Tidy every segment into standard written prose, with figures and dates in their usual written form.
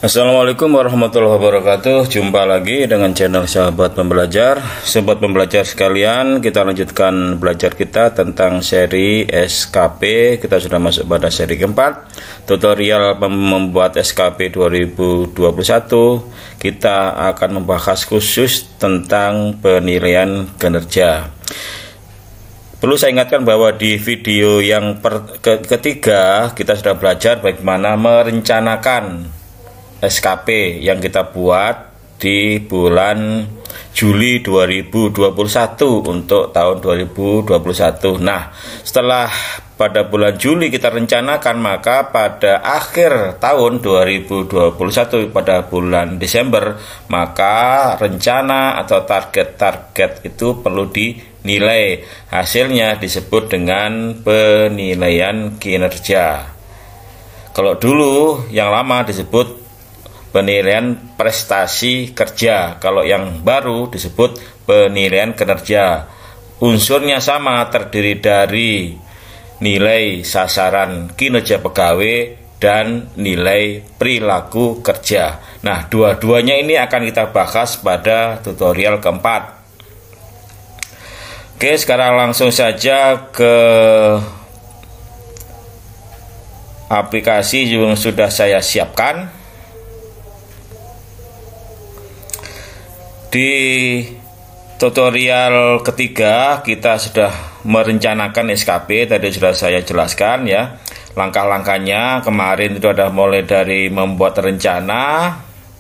Assalamualaikum warahmatullahi wabarakatuh. Jumpa lagi dengan channel Sahabat Pembelajar. Sobat pembelajar sekalian, kita lanjutkan belajar kita tentang seri SKP. Kita sudah masuk pada seri keempat, tutorial membuat SKP 2021. Kita akan membahas khusus tentang penilaian kinerja. Perlu saya ingatkan bahwa di video yang ketiga kita sudah belajar bagaimana merencanakan SKP yang kita buat di bulan Juli 2021 untuk tahun 2021. Nah, setelah pada bulan Juli kita rencanakan, maka pada akhir tahun 2021 pada bulan Desember, maka rencana atau target-target itu perlu dinilai. Hasilnya disebut dengan penilaian kinerja. Kalau dulu yang lama disebut penilaian prestasi kerja, kalau yang baru disebut penilaian kinerja. Unsurnya sama, terdiri dari nilai sasaran kinerja pegawai dan nilai perilaku kerja. Nah, dua-duanya ini akan kita bahas pada tutorial keempat. Oke, sekarang langsung saja ke aplikasi yang sudah saya siapkan. Di tutorial ketiga kita sudah merencanakan SKP, tadi sudah saya jelaskan ya. Langkah-langkahnya kemarin itu ada mulai dari membuat rencana,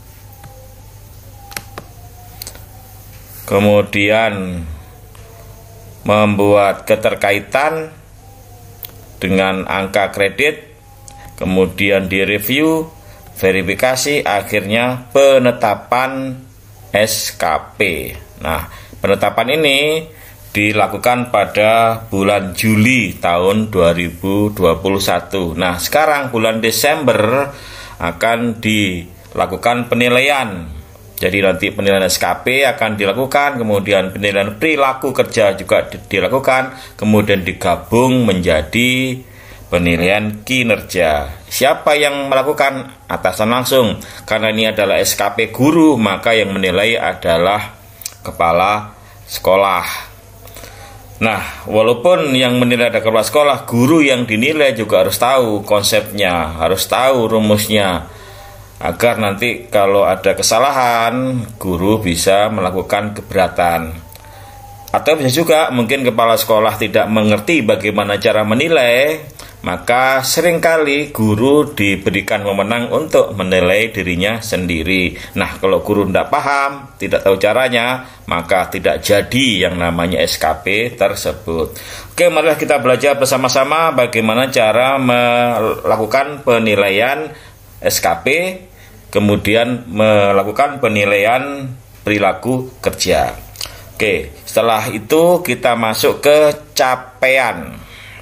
kemudian membuat keterkaitan dengan angka kredit, kemudian direview, verifikasi, akhirnya penetapan SKP. Nah, penetapan ini dilakukan pada bulan Juli tahun 2021. Nah, sekarang bulan Desember akan dilakukan penilaian. Jadi nanti penilaian SKP akan dilakukan, kemudian penilaian perilaku kerja juga dilakukan, kemudian digabung menjadi penilaian kinerja. Siapa yang melakukan? Atasan langsung. Karena ini adalah SKP guru, maka yang menilai adalah kepala sekolah. Nah, walaupun yang menilai adalah kepala sekolah, guru yang dinilai juga harus tahu konsepnya, harus tahu rumusnya, agar nanti kalau ada kesalahan, guru bisa melakukan keberatan. Atau bisa juga mungkin kepala sekolah tidak mengerti bagaimana cara menilai, maka seringkali guru diberikan wewenang untuk menilai dirinya sendiri. Nah, kalau guru tidak paham, tidak tahu caranya, maka tidak jadi yang namanya SKP tersebut. Oke, marilah kita belajar bersama-sama bagaimana cara melakukan penilaian SKP, kemudian melakukan penilaian perilaku kerja. Oke, setelah itu kita masuk ke capaian.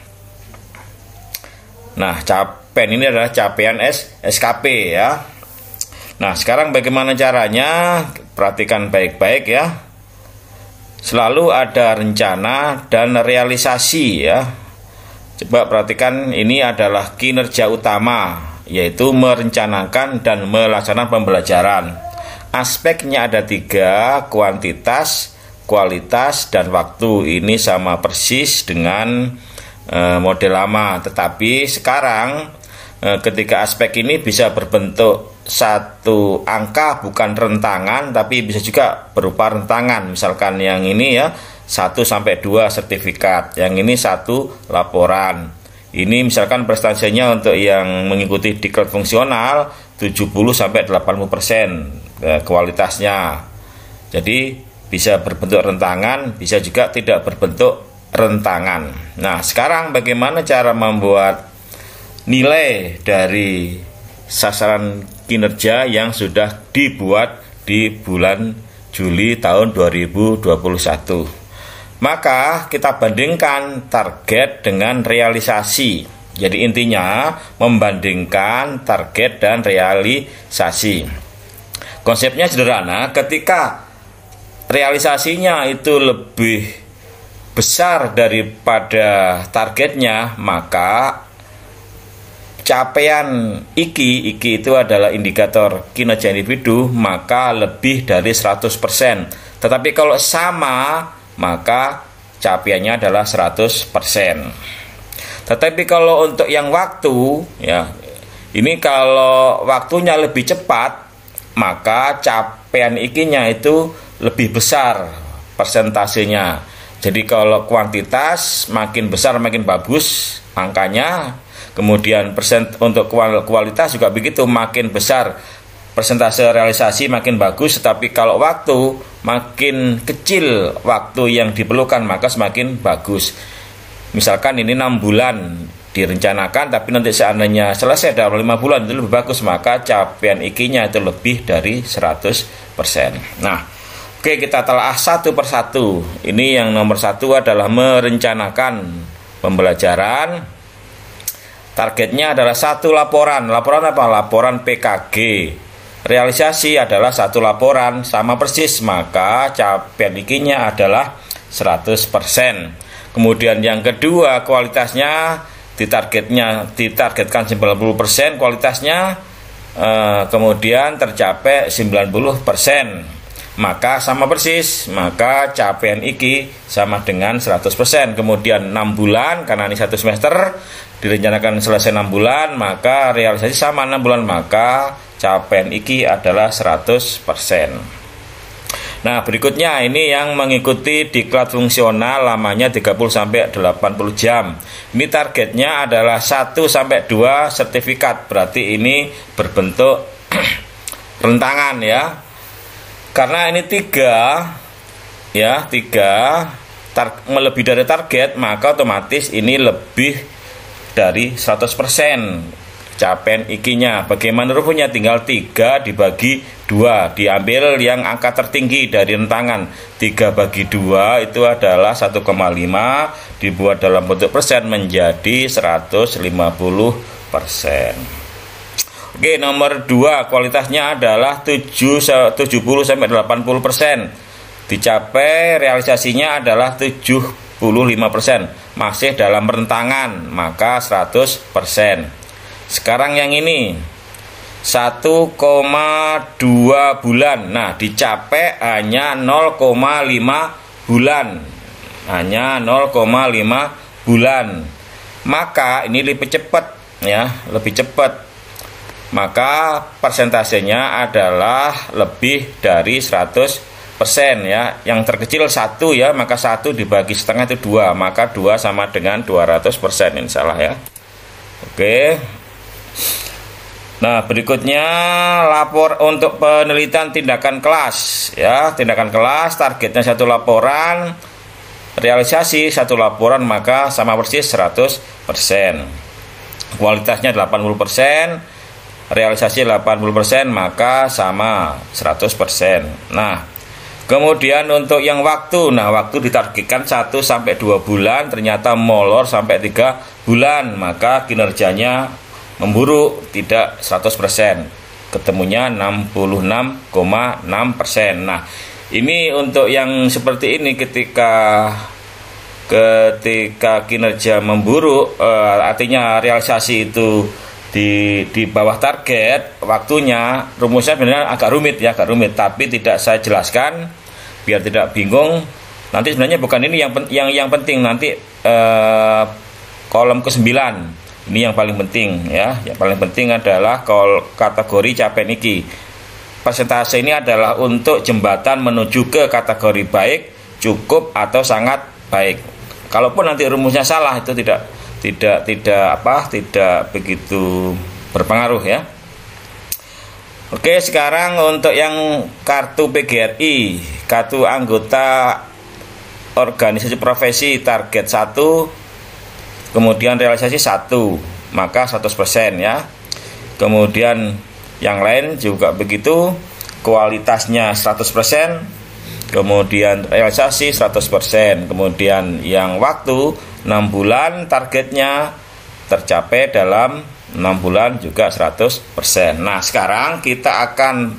Nah, capaian ini adalah capaian SKP ya. Nah, sekarang bagaimana caranya? Perhatikan baik-baik ya. Selalu ada rencana dan realisasi ya. Coba perhatikan, ini adalah kinerja utama, yaitu merencanakan dan melaksanakan pembelajaran. Aspeknya ada 3, kuantitas, kualitas, dan waktu. Ini sama persis dengan model lama, tetapi sekarang ketika aspek ini bisa berbentuk satu angka, bukan rentangan, tapi bisa juga berupa rentangan. Misalkan yang ini ya 1-2 sertifikat, yang ini 1 laporan. Ini misalkan prestasinya untuk yang mengikuti diklat fungsional 70-80% kualitasnya. Jadi bisa berbentuk rentangan, bisa juga tidak berbentuk rentangan. Nah, sekarang bagaimana cara membuat nilai dari sasaran kinerja yang sudah dibuat di bulan Juli tahun 2021? Maka kita bandingkan target dengan realisasi. Jadi intinya membandingkan target dan realisasi. Konsepnya sederhana, ketika realisasinya itu lebih besar daripada targetnya, maka capaian IKI itu adalah indikator kinerja individu, maka lebih dari 100%. Tetapi kalau sama, maka capaiannya adalah 100%. Tetapi kalau untuk yang waktu, ya, ini kalau waktunya lebih cepat, maka capaian IKI-nya itu lebih besar persentasenya. Jadi kalau kuantitas makin besar makin bagus angkanya, kemudian untuk kualitas juga begitu, makin besar persentase realisasi makin bagus. Tetapi kalau waktu makin kecil waktu yang diperlukan, maka semakin bagus. Misalkan ini 6 bulan direncanakan, tapi nanti seandainya selesai dalam 5 bulan itu lebih bagus, maka capaian IKI-nya itu lebih dari 100%. Nah, oke, kita telah satu persatu. Ini yang nomor 1 adalah merencanakan pembelajaran. Targetnya adalah 1 laporan. Laporan apa? Laporan PKG. Realisasi adalah 1 laporan, sama persis, maka capaian IKI-nya adalah 100%. Kemudian yang kedua, kualitasnya ditargetkan 90% kualitasnya, kemudian tercapai 90%, maka sama persis, maka capaian IKI sama dengan 100%. Kemudian 6 bulan, karena ini 1 semester direncanakan selesai 6 bulan, maka realisasi sama 6 bulan, maka capaian IKI adalah 100%. Nah, berikutnya ini yang mengikuti diklat fungsional, lamanya 30-80 jam. Ini targetnya adalah 1-2 sertifikat. Berarti ini berbentuk rentangan, ya. Karena ini 3 melebihi dari target, maka otomatis ini lebih dari 100% capaian IKI-nya. Bagaimana rumusnya? Tinggal 3 dibagi 2, diambil yang angka tertinggi dari rentangan. 3 bagi 2 itu adalah 1,5, dibuat dalam bentuk persen menjadi 150%. Oke, nomor 2, kualitasnya adalah 70-80%. Dicapai realisasinya adalah 75%, masih dalam rentangan, maka 100%. Sekarang yang ini 1,2 bulan. Nah, dicapai hanya 0,5 bulan. Hanya 0,5 bulan. Maka ini lebih cepat, ya, lebih cepat. Maka persentasenya adalah lebih dari 100%, ya. Yang terkecil 1, ya, maka 1 dibagi setengah itu 2, maka 2 sama dengan 200%, insyaallah, ya. Oke. Nah, berikutnya lapor untuk penelitian tindakan kelas, ya. Tindakan kelas targetnya 1 laporan, realisasi 1 laporan, maka sama persis 100%. Kualitasnya 80%, realisasi 80%, maka sama 100%. Nah, kemudian untuk yang waktu, nah, waktu ditargetkan 1-2 bulan, ternyata molor sampai 3 bulan, maka kinerjanya memburuk, tidak 100%, ketemunya 66,6%. Nah, ini untuk yang seperti ini, ketika kinerja memburuk, artinya realisasi itu di bawah target, waktunya rumusnya sebenarnya agak rumit, ya, tapi tidak saya jelaskan biar tidak bingung. Nanti sebenarnya bukan ini yang penting, nanti kolom ke-9 ini yang paling penting, ya. Yang paling penting adalah kategori capaian IKI. Persentase ini adalah untuk jembatan menuju ke kategori baik, cukup, atau sangat baik. Kalaupun nanti rumusnya salah, itu tidak begitu berpengaruh, ya. Oke, sekarang untuk yang kartu PGRI, kartu anggota organisasi profesi, target 1, kemudian realisasi 1, maka 100%, ya. Kemudian yang lain juga begitu, kualitasnya 100%, kemudian realisasi 100%, kemudian yang waktu 6 bulan, targetnya tercapai dalam 6 bulan juga 100%. Nah, sekarang kita akan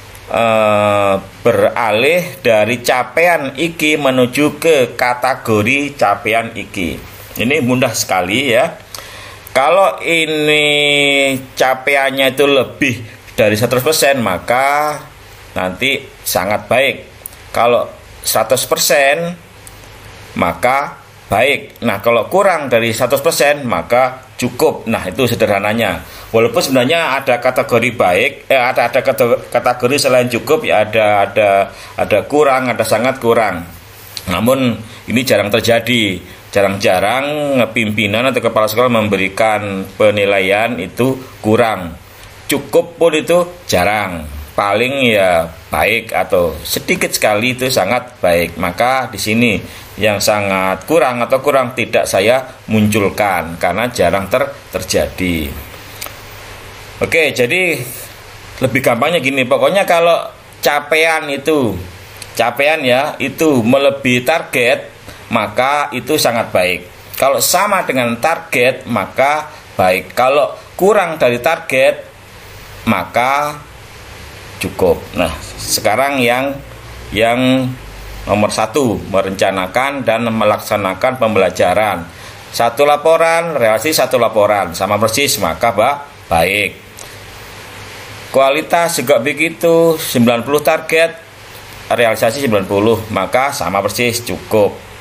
beralih dari capaian IKI menuju ke kategori capaian IKI. Ini mudah sekali, ya. Kalau ini capaiannya itu lebih dari 100%, maka nanti sangat baik. Kalau 100%, maka baik. Nah, kalau kurang dari 100%, maka cukup. Nah, itu sederhananya. Walaupun sebenarnya ada kategori baik, ada kategori selain cukup, ya ada kurang, ada sangat kurang. Namun ini jarang terjadi. Jarang-jarang pimpinan atau kepala sekolah memberikan penilaian itu kurang. Cukup pun itu jarang. Paling ya baik atau sedikit sekali itu sangat baik. Maka di sini yang sangat kurang atau kurang tidak saya munculkan karena jarang terjadi. Oke, jadi lebih gampangnya gini. Pokoknya kalau capaian ya itu melebihi target, maka itu sangat baik. Kalau sama dengan target, maka baik. Kalau kurang dari target, maka cukup. Nah, sekarang yang nomor 1, merencanakan dan melaksanakan pembelajaran. 1 laporan, realisasi 1 laporan, sama persis, maka baik. Kualitas juga begitu, 90 target, realisasi 90, maka sama persis, cukup.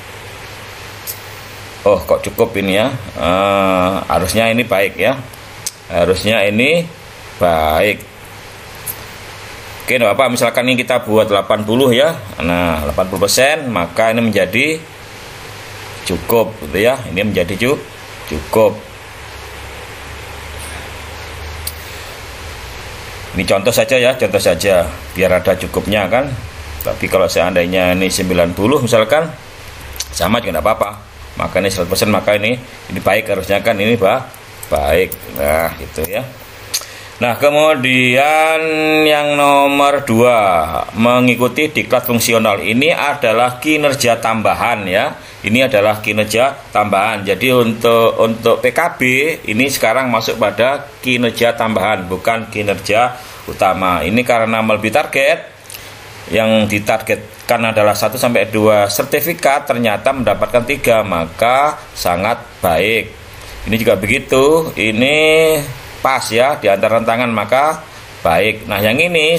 Oh, kok cukup ini ya? Harusnya ini baik ya. Harusnya ini baik. Oke, Bapak, misalkan ini kita buat 80 ya. Nah, 80%, maka ini menjadi cukup gitu ya. Ini menjadi cukup. Ini contoh saja ya, contoh saja biar ada cukupnya kan. Tapi kalau seandainya ini 90 misalkan, sama juga tidak apa-apa. Maka ini 100%, maka ini baik, harusnya kan ini baik. Nah, gitu ya. Nah, kemudian yang nomor 2, mengikuti diklat fungsional. Ini adalah kinerja tambahan ya. Ini adalah kinerja tambahan. Jadi untuk PKB ini sekarang masuk pada kinerja tambahan, bukan kinerja utama. Ini karena melebihi target. Yang ditargetkan adalah 1-2 sertifikat, ternyata mendapatkan 3, maka sangat baik. Ini juga begitu, ini pas ya di antara rentangan, maka baik. Nah, yang ini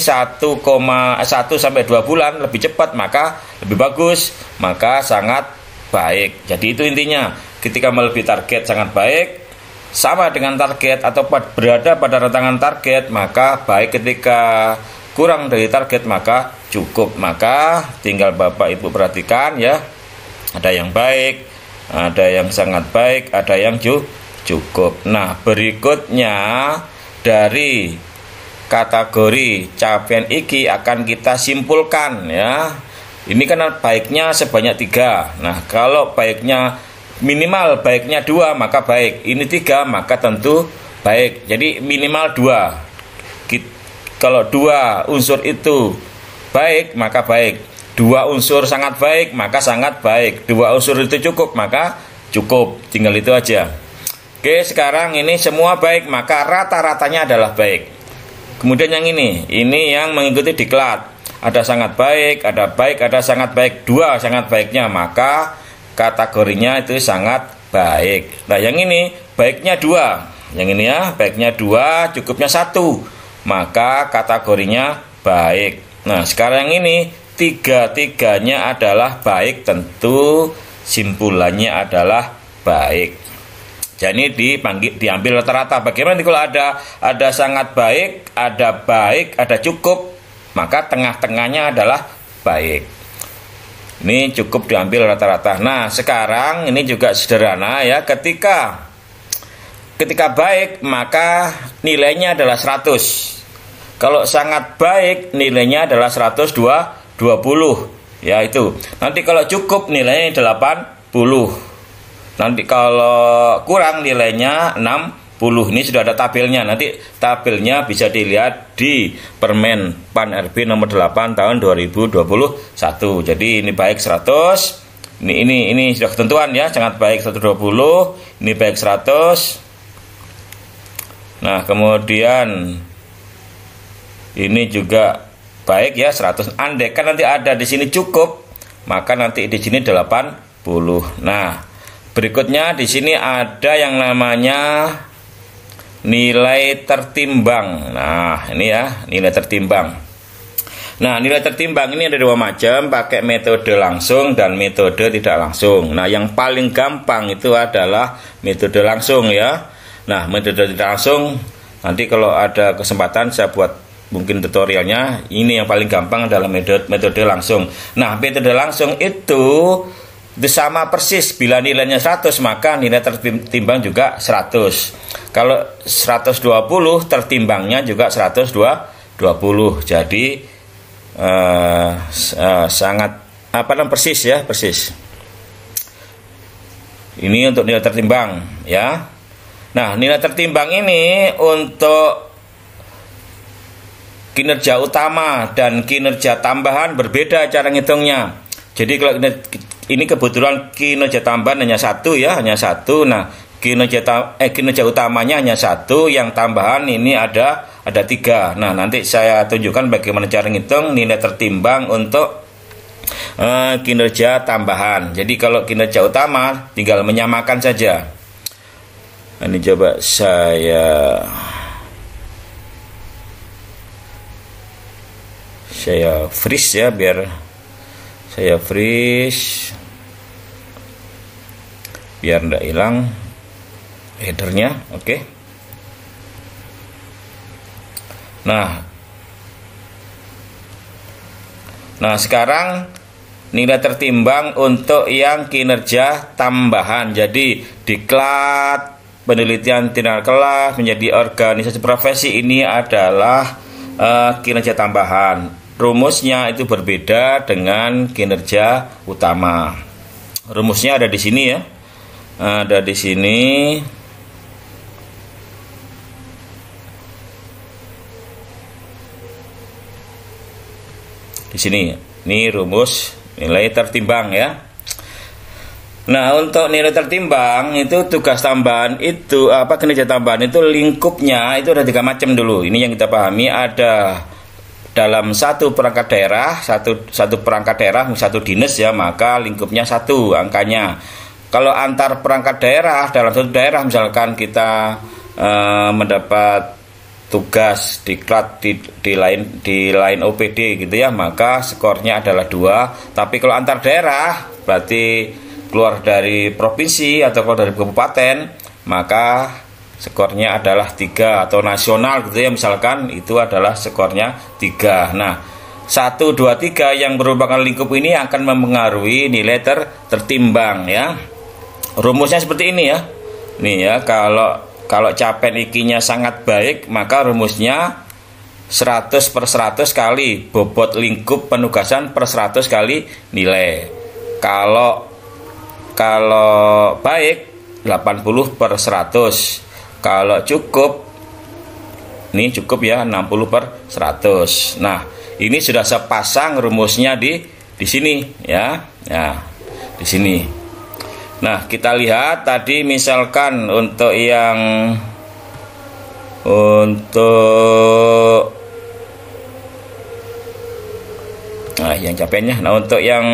1,1-2 bulan lebih cepat, maka lebih bagus, maka sangat baik. Jadi itu intinya, ketika melebihi target sangat baik, sama dengan target atau berada pada rentangan target, maka baik. Ketika kurang dari target, maka cukup. Maka tinggal Bapak Ibu perhatikan ya, ada yang baik, ada yang sangat baik, ada yang cukup. Nah, berikutnya dari kategori capaian iki akan kita simpulkan ya. Ini kan baiknya sebanyak 3. Nah, kalau baiknya minimal baiknya 2, maka baik. Ini 3, maka tentu baik. Jadi minimal 2. Kalau 2 unsur itu baik, maka baik. 2 unsur sangat baik, maka sangat baik. 2 unsur itu cukup, maka cukup. Tinggal itu aja. Oke, sekarang ini semua baik, maka rata-ratanya adalah baik. Kemudian yang ini yang mengikuti diklat. Ada sangat baik, ada sangat baik. 2 sangat baiknya, maka kategorinya itu sangat baik. Nah, yang ini baiknya 2. Yang ini ya, baiknya 2, cukupnya 1. Maka kategorinya baik. Nah, sekarang ini 3-tiganya adalah baik, tentu simpulannya adalah baik. Jadi diambil rata-rata. Bagaimana kalau ada sangat baik, ada cukup, maka tengah-tengahnya adalah baik. Ini cukup diambil rata-rata. Nah, sekarang ini juga sederhana ya. Ketika baik, maka nilainya adalah 100. Kalau sangat baik, nilainya adalah 120. Ya, itu. Nanti kalau cukup, nilainya 80. Nanti kalau kurang, nilainya 60. Ini sudah ada tabelnya. Nanti tabelnya bisa dilihat di Permen PAN RB nomor 8 tahun 2021. Jadi ini baik 100. Ini sudah ketentuan ya. Sangat baik 120. Ini baik 100. Nah, kemudian ini juga baik ya 100. Andai kan nanti ada di sini cukup, maka nanti di sini 80. Nah, Berikutnya di sini ada yang namanya nilai tertimbang. Nah, ini ya, nilai tertimbang. Nah, nilai tertimbang ini ada dua macam, pakai metode langsung dan metode tidak langsung. Nah, yang paling gampang itu adalah metode langsung ya. Nah, metode tidak langsung nanti kalau ada kesempatan saya buat mungkin tutorialnya. Ini yang paling gampang adalah metode langsung. Nah, metode langsung itu sama persis, bila nilainya 100 maka nilai tertimbang juga 100. Kalau 120 tertimbangnya juga 120. Jadi sangat persis ya, persis. Ini untuk nilai tertimbang ya. Nah, nilai tertimbang ini untuk kinerja utama dan kinerja tambahan berbeda cara ngitungnya. Jadi kalau ini kebetulan kinerja tambahan hanya satu ya, hanya satu. Nah, kinerja utamanya hanya satu, yang tambahan ini ada 3. Nah, nanti saya tunjukkan bagaimana cara ngitung nilai tertimbang untuk kinerja tambahan. Jadi kalau kinerja utama tinggal menyamakan saja. Ini coba saya freeze ya, biar saya freeze biar tidak hilang headernya. Oke. Nah sekarang nilai tertimbang untuk yang kinerja tambahan. Jadi diklat, penelitian tindak kelas, menjadi organisasi profesi, ini adalah kinerja tambahan. Rumusnya itu berbeda dengan kinerja utama. Rumusnya ada di sini ya. Ada di sini. Di sini. Ini rumus nilai tertimbang ya. Nah, untuk nilai tertimbang itu tugas tambahan itu kinerja tambahan itu lingkupnya itu ada 3 macam dulu. Ini yang kita pahami, ada dalam satu perangkat daerah, satu perangkat daerah, satu dinas ya, maka lingkupnya 1 angkanya. Kalau antar perangkat daerah, dalam satu daerah misalkan kita mendapat tugas diklat di lain OPD gitu ya, maka skornya adalah 2. Tapi kalau antar daerah berarti keluar dari provinsi atau keluar dari kabupaten, maka skornya adalah 3, atau nasional gitu ya misalkan, itu adalah skornya 3. Nah, 1, 2, 3 yang merupakan lingkup ini akan mempengaruhi nilai tertimbang ya. Rumusnya seperti ini ya. Nih ya, kalau capaian IKI-nya sangat baik, maka rumusnya 100/100 kali bobot lingkup penugasan per 100 kali nilai. Kalau baik 80/100. Kalau cukup, ini cukup ya 60/100. Nah, ini sudah sepasang rumusnya di sini ya. Nah, di sini. Nah, kita lihat tadi misalkan untuk yang capaiannya. Nah, untuk yang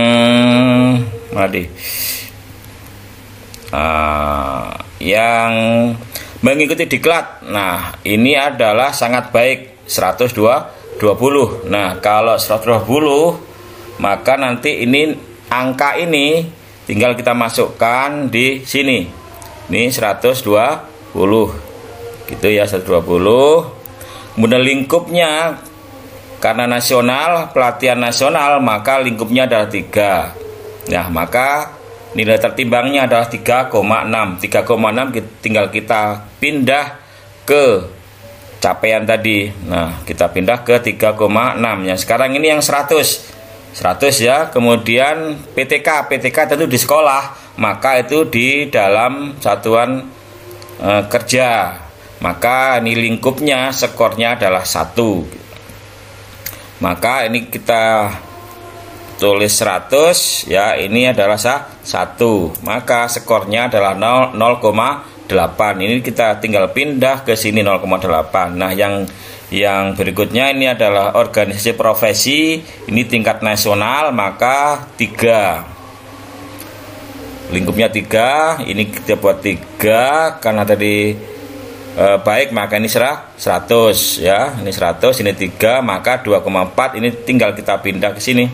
yang mengikuti diklat. Nah, ini adalah sangat baik 120. Nah, kalau 120 maka nanti ini angka ini tinggal kita masukkan di sini. Ini 120. Gitu ya, 120. Kemudian lingkupnya karena nasional, pelatihan nasional, maka lingkupnya adalah 3. Nah, maka nilai tertimbangnya adalah 3,6. 3,6 tinggal kita pindah ke capaian tadi. Nah, kita pindah ke 3,6. Yang sekarang ini yang 100 ya. Kemudian PTK tentu di sekolah, maka itu di dalam satuan kerja. Maka ini lingkupnya skornya adalah 1. Maka ini kita tulis 100 ya, ini adalah 1, maka skornya adalah 0,8. Ini kita tinggal pindah ke sini 0,8. Nah, yang berikutnya ini adalah organisasi profesi, ini tingkat nasional, maka 3. lingkupnya 3, ini kita buat 3 karena tadi baik, maka ini 100 ya, ini 100, ini 3, maka 2,4 ini tinggal kita pindah ke sini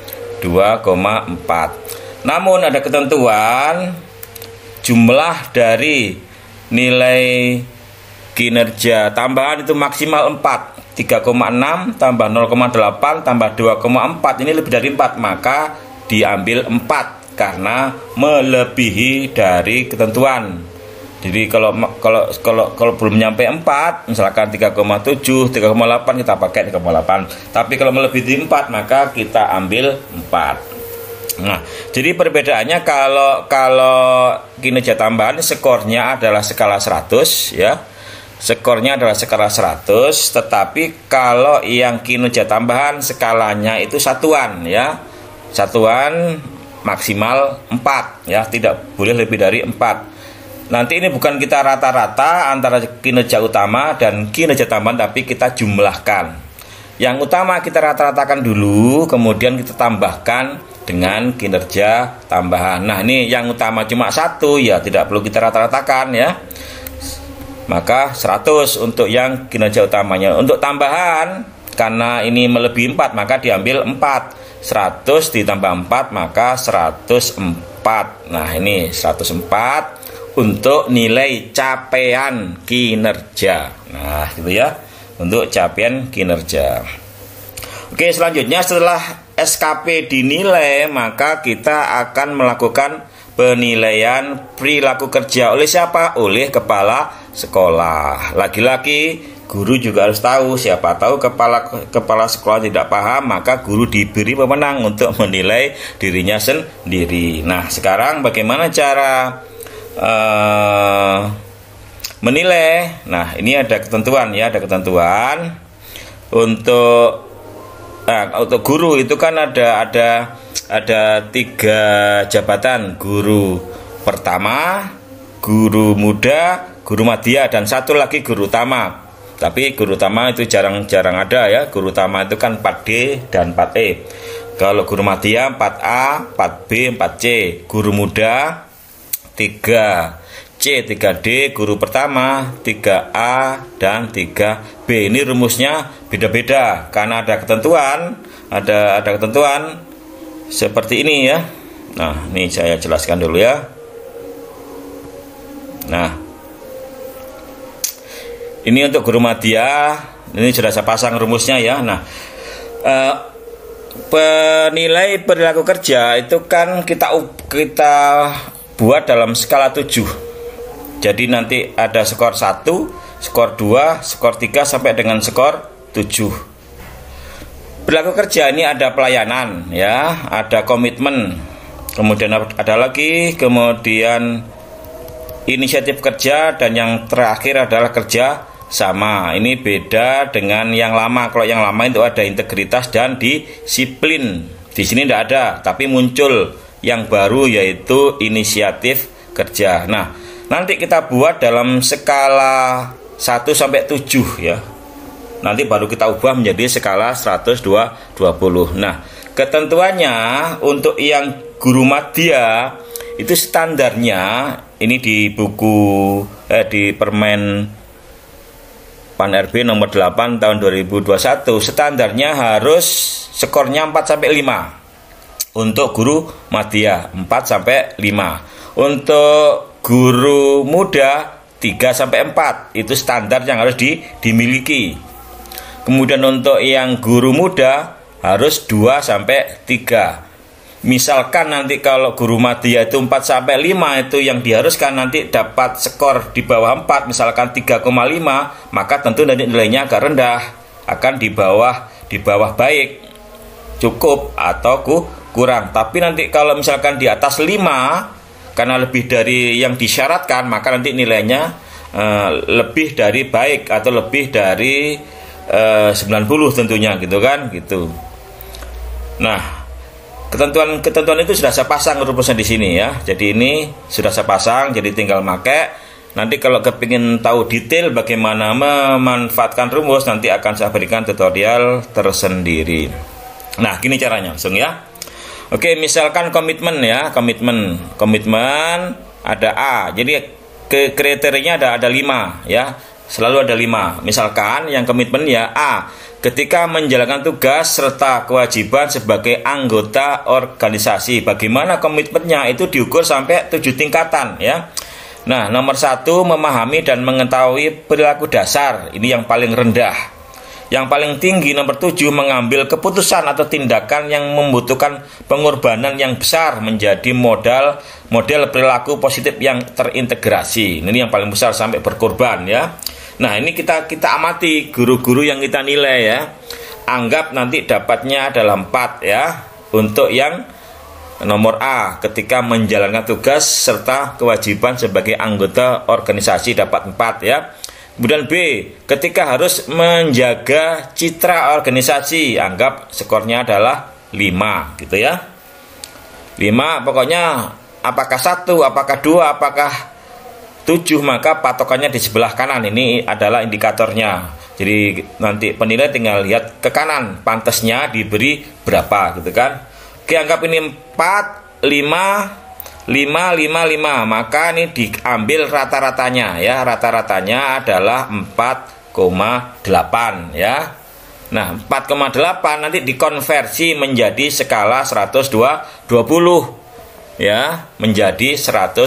2,4. Namun ada ketentuan jumlah dari nilai kinerja tambahan itu maksimal 4. 3,6 tambah 0,8 tambah 2,4 ini lebih dari 4, maka diambil 4 karena melebihi dari ketentuan. Jadi kalau belum nyampe 4, misalkan 3,7, 3,8 kita pakai 3,8. Tapi kalau melebihi 4 maka kita ambil 4. Nah, jadi perbedaannya kalau kinerja tambahan skornya adalah skala 100 ya. Skornya adalah skala 100, tetapi kalau yang kinerja tambahan skalanya itu satuan ya. Satuan maksimal 4 ya, tidak boleh lebih dari 4. Nanti ini bukan kita rata-rata antara kinerja utama dan kinerja tambahan, tapi kita jumlahkan. Yang utama kita rata-ratakan dulu, kemudian kita tambahkan dengan kinerja tambahan. Nah, ini yang utama cuma 1 ya, tidak perlu kita rata-ratakan ya. Maka 100 untuk yang kinerja utamanya. Untuk tambahan, karena ini melebihi 4 maka diambil 4. 100 ditambah 4 maka 104. Nah, ini 104 untuk nilai capaian kinerja. Nah, gitu ya, untuk capaian kinerja. Oke, selanjutnya setelah SKP dinilai, maka kita akan melakukan penilaian perilaku kerja. Oleh siapa? Oleh kepala sekolah. Lagi-lagi guru juga harus tahu. Siapa tahu kepala sekolah tidak paham, maka guru diberi wewenang untuk menilai dirinya sendiri. Nah, sekarang bagaimana cara menilai? Nah, ini ada ketentuan ya, ada ketentuan untuk guru itu kan ada 3 jabatan: guru pertama, guru muda, guru madya, dan satu lagi guru utama. Tapi guru utama itu jarang ada ya. Guru utama itu kan 4D dan 4E. Kalau guru madya 4A, 4B, 4C. Guru muda 3C, 3D. Guru pertama 3A dan 3B. Ini rumusnya beda-beda karena ada ketentuan, ada ketentuan seperti ini ya. Nah, ini saya jelaskan dulu ya. Nah, ini untuk guru madya, ini sudah saya pasang rumusnya ya. Nah, penilai perilaku kerja itu kan kita buat dalam skala 7. Jadi nanti ada skor 1, skor 2, skor 3 sampai dengan skor 7. Perilaku kerja ini ada pelayanan ya, ada komitmen, kemudian ada lagi, kemudian inisiatif kerja, dan yang terakhir adalah kerja sama. Ini beda dengan yang lama. Kalau yang lama itu ada integritas dan disiplin. Di sini tidak ada, tapi muncul yang baru yaitu inisiatif kerja. Nah, nanti kita buat dalam skala 1 sampai 7 ya. Nanti baru kita ubah menjadi skala 120. Nah, ketentuannya untuk yang guru madya itu standarnya ini di buku di Permen Pan RB nomor 8 tahun 2021, standarnya harus skornya 4 sampai 5. Untuk guru madya 4 sampai 5. Untuk guru muda 3 sampai 4. Itu standar yang harus dimiliki. Kemudian untuk yang guru muda harus 2 sampai 3. Misalkan nanti kalau guru madya itu 4 sampai 5 itu yang diharuskan nanti dapat skor di bawah 4, misalkan 3,5, maka tentu nanti nilainya agak rendah, akan di bawah baik, cukup atau kurang. Tapi nanti kalau misalkan di atas 5 karena lebih dari yang disyaratkan, maka nanti nilainya lebih dari baik atau lebih dari 90 tentunya gitu kan gitu. Nah, ketentuan itu sudah saya pasang rumusnya di sini ya. Jadi ini sudah saya pasang, jadi tinggal pakai. Nanti kalau kepingin tahu detail bagaimana memanfaatkan rumus, nanti akan saya berikan tutorial tersendiri. Nah, gini caranya langsung ya. Oke, misalkan komitmen ya, komitmen ada A. Jadi kriterianya ada 5 ya. Selalu ada 5. Misalkan yang komitmen ya A, ketika menjalankan tugas serta kewajiban sebagai anggota organisasi. Bagaimana komitmennya itu diukur sampai 7 tingkatan ya. Nah, nomor 1, memahami dan mengetahui perilaku dasar. Ini yang paling rendah. Yang paling tinggi nomor 7, mengambil keputusan atau tindakan yang membutuhkan pengorbanan yang besar menjadi model perilaku positif yang terintegrasi. Ini yang paling besar sampai berkorban ya. Nah, ini kita amati guru-guru yang kita nilai ya. Anggap nanti dapatnya adalah 4 ya. Untuk yang nomor A, ketika menjalankan tugas serta kewajiban sebagai anggota organisasi dapat 4 ya. Kemudian B, ketika harus menjaga citra organisasi, anggap skornya adalah 5 gitu ya. 5 pokoknya apakah 1, apakah 2, apakah 7, maka patokannya di sebelah kanan. Ini adalah indikatornya. Jadi nanti penilai tinggal lihat ke kanan, pantasnya diberi berapa gitu kan. Oke, anggap ini 4, 5, 5, maka ini diambil rata-ratanya ya. Rata-ratanya adalah 4,8 ya. Nah, 4,8 nanti dikonversi menjadi skala 120 ya, menjadi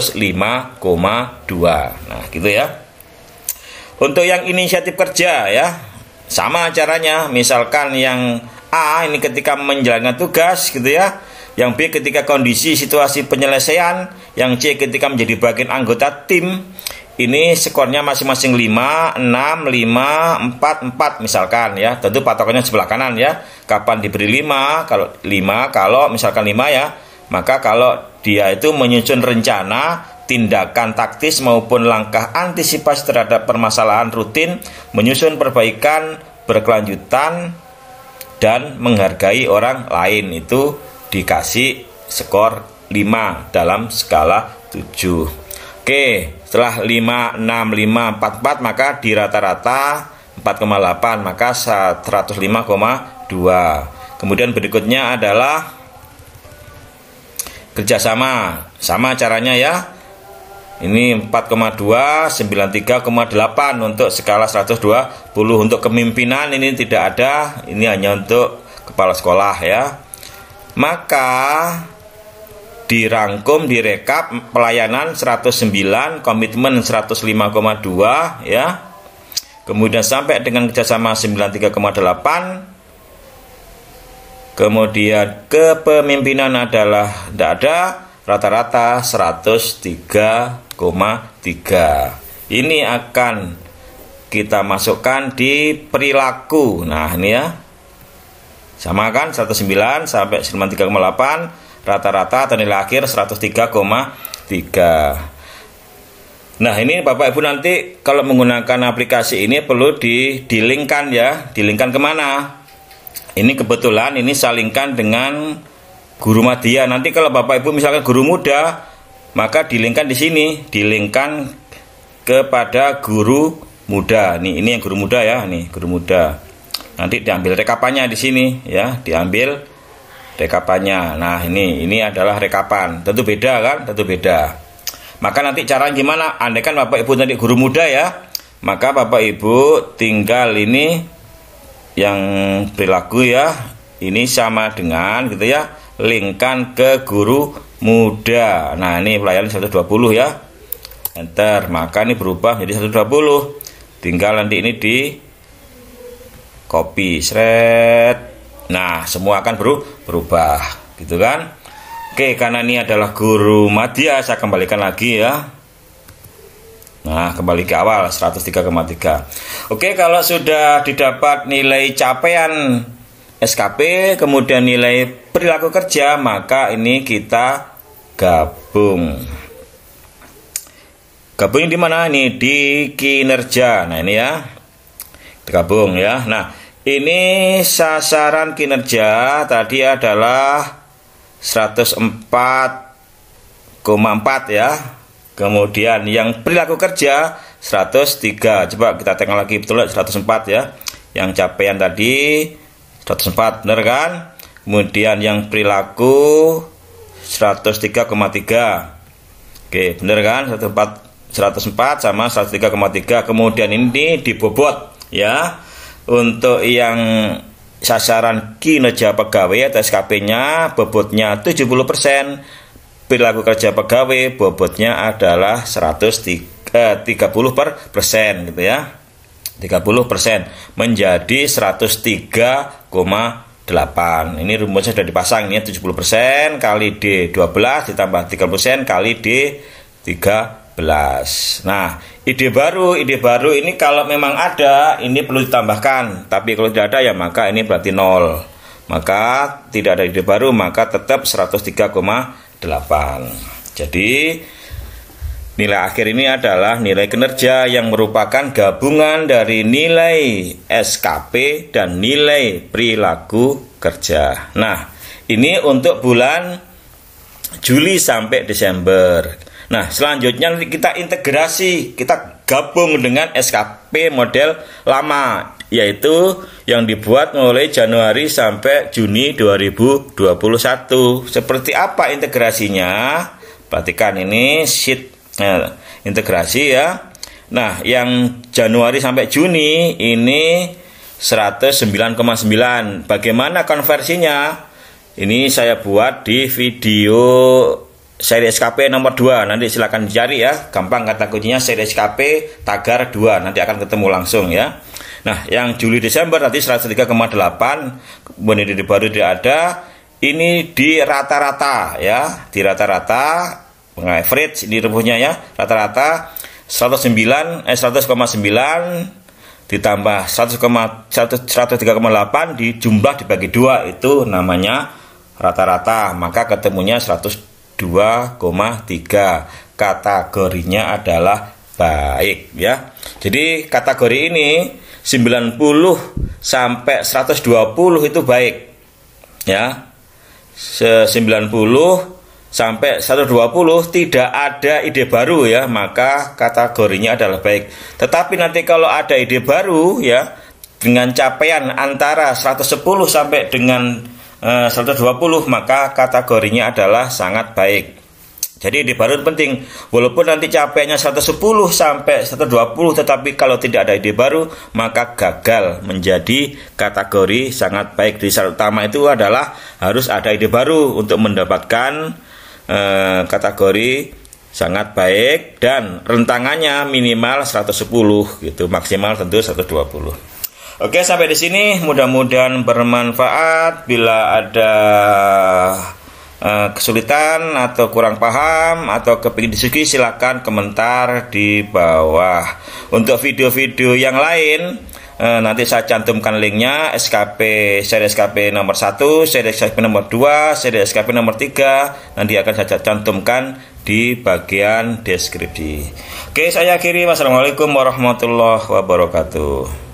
105,2. Nah, gitu ya. Untuk yang inisiatif kerja ya, sama caranya. Misalkan yang A ini ketika menjalankan tugas gitu ya. Yang B ketika kondisi situasi penyelesaian, yang C ketika menjadi bagian anggota tim. Ini skornya masing-masing 5, 6, 5, 4, 4 misalkan ya. Tentu patokannya sebelah kanan ya. Kapan diberi 5? Kalau misalkan 5 ya, maka kalau dia itu menyusun rencana, tindakan taktis maupun langkah antisipasi terhadap permasalahan rutin, menyusun perbaikan berkelanjutan dan menghargai orang lain, itu dikasih skor 5 dalam skala 7. Oke, setelah 5, 6, 5, 4, 4 maka di rata-rata 4,8, maka 105,2. Kemudian berikutnya adalah kerjasama. Sama caranya ya. Ini 4,2, 93,8 untuk skala 120. Untuk kepemimpinan ini tidak ada, ini hanya untuk kepala sekolah ya. Maka dirangkum, direkap pelayanan 109, komitmen 105,2 ya. Kemudian sampai dengan kerjasama 93,8. Kemudian kepemimpinan adalah tidak ada, rata-rata 103,3. Ini akan kita masukkan di perilaku. Nah, ini ya. Sama kan 109 sampai 93,8, rata-rata atau nilai akhir 103,3. Nah, ini Bapak Ibu nanti kalau menggunakan aplikasi ini perlu dilingkan ya. Dilingkan kemana? Ini kebetulan ini salingkan dengan guru madya. Nanti kalau Bapak Ibu misalkan guru muda, maka dilingkan di sini, dilingkan kepada guru muda. Nih, ini yang guru muda ya, nih guru muda. Nanti diambil rekapannya di sini ya, diambil rekapannya. Nah, ini adalah rekapan. Tentu beda kan? Tentu beda. Maka nanti cara gimana? Andai kan Bapak Ibu tadi guru muda ya, maka Bapak Ibu tinggal ini yang perilaku ya, ini sama dengan gitu ya, linkkan ke guru muda. Nah, ini pelayanan 120 ya. Enter, maka ini berubah menjadi 120. Tinggal nanti ini di copy, shred. Nah, semua akan berubah gitu kan. Oke, karena ini adalah guru madya, saya kembalikan lagi ya. Nah, kembali ke awal 103,3. Oke, kalau sudah didapat nilai capaian SKP, kemudian nilai perilaku kerja, maka ini kita gabung. Gabung di mana? Ini di kinerja. Nah, ini ya. Gabung ya. Nah, ini sasaran kinerja tadi adalah 104,4 ya. Kemudian yang perilaku kerja 103. Coba kita tengok lagi betul 104 ya. Yang capaian tadi 104, benar kan? kemudian yang perilaku 103,3. Oke, bener kan? 104 sama 103,3. Kemudian ini dibobot ya. Untuk yang sasaran kinerja pegawai atau SKP-nya bobotnya 70%, perilaku kerja pegawai bobotnya adalah 30% gitu ya. 30% menjadi 103,8. Ini rumusnya sudah dipasang, ini 70% kali D12 ditambah 30% kali D13. Nah, ide baru ini kalau memang ada ini perlu ditambahkan, tapi kalau tidak ada ya maka ini berarti 0. Maka tidak ada ide baru, maka tetap 103,8. Jadi nilai akhir ini adalah nilai kinerja yang merupakan gabungan dari nilai SKP dan nilai perilaku kerja. Nah, ini untuk bulan Juli sampai Desember. Nah, selanjutnya nanti kita integrasi, kita gabung dengan SKP model lama, yaitu yang dibuat mulai Januari sampai Juni 2021. Seperti apa integrasinya? Perhatikan ini sheet integrasi ya. Nah, yang Januari sampai Juni ini 109,9. Bagaimana konversinya? Ini saya buat di video seri SKP nomor 2, nanti silakan dicari ya, gampang kata kuncinya seri SKP tagar 2, nanti akan ketemu langsung ya. Nah, yang Juli Desember nanti 103,8, kemudian di baru tidak ada, ini di rata-rata ya, di rata-rata average ini rumusnya ya, rata-rata 100,9 ditambah 103,8 dijumlah dibagi 2, itu namanya rata-rata, maka ketemunya 102,3. Kategorinya adalah baik ya. Jadi kategori ini 90 sampai 120 itu baik ya. 90 sampai 120 tidak ada ide baru ya, maka kategorinya adalah baik. Tetapi nanti kalau ada ide baru ya, dengan capaian antara 110 sampai dengan 120, maka kategorinya adalah sangat baik. Jadi ide baru penting, walaupun nanti capaiannya 110 sampai 120, tetapi kalau tidak ada ide baru maka gagal menjadi kategori sangat baik. Di syarat utama itu adalah harus ada ide baru untuk mendapatkan kategori sangat baik, dan rentangannya minimal 110 gitu, maksimal tentu 120. Oke, sampai di sini mudah-mudahan bermanfaat. Bila ada kesulitan atau kurang paham atau kepingin diskusi, silakan komentar di bawah. Untuk video-video yang lain nanti saya cantumkan linknya, seri SKP nomor 1, seri SKP nomor 2, seri SKP nomor 3, nanti akan saya cantumkan di bagian deskripsi. Oke, saya akhiri. Wassalamualaikum warahmatullahi wabarakatuh.